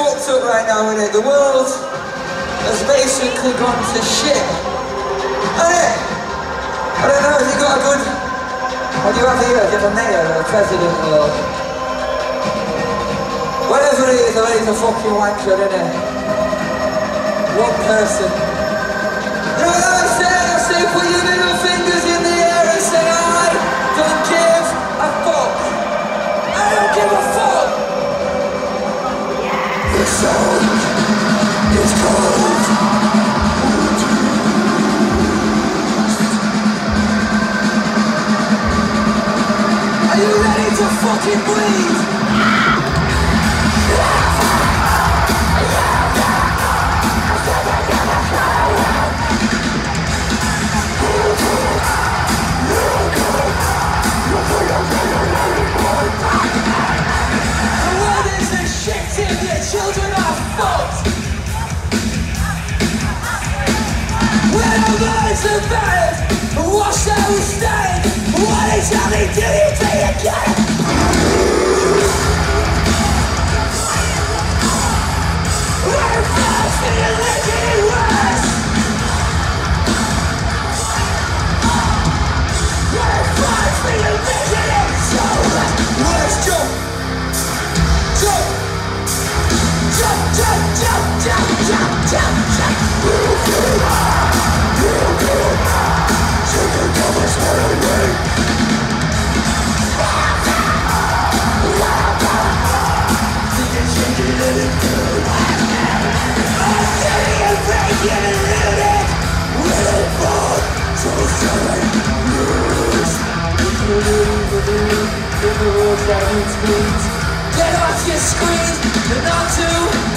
fucked up right now, innit? The world has basically gone to shit. Innit? I don't know, have you got a good... What do you have here? Do you have a mayor or a president or... Whatever it is, I bet he's a fucking wanker, innit? One person. You know what I'm saying? I say put your little fingers in the air and say I don't give a fuck. I don't give a fuck. The sound is cold. Are you ready to fucking bleed? Children are fucked. When our lives are buried, wash out stain. What exactly do you do again? We're false for your legend worse. We're false for your legend so let's jump. Jump. Jump, jump, jump, jump, jump, jump, jump. Real good, take the devil's head away. Think it's changing anything. I'm getting and breaking and looting. Really fun, so silly news. In the world that needs screens. Get off your screen, you're not too.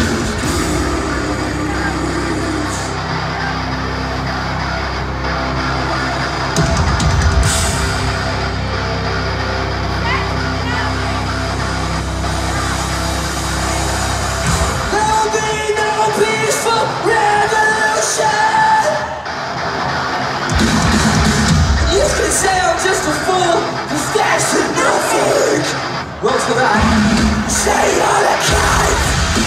There'll be no peaceful revolution. You can say I'm just a fool, 'cause that's nothing. What's the back? Say you're the kite!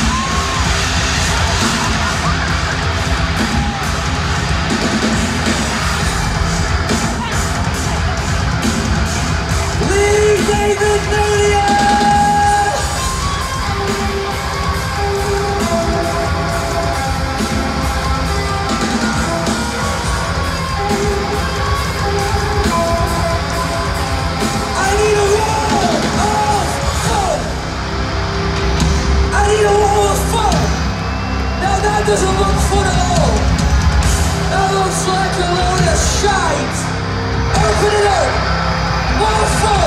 Leave David Media! I need a wall of fun! I need a wall of fun! Now that doesn't look fun at all! That looks like a load of shite! Open it up! More fun!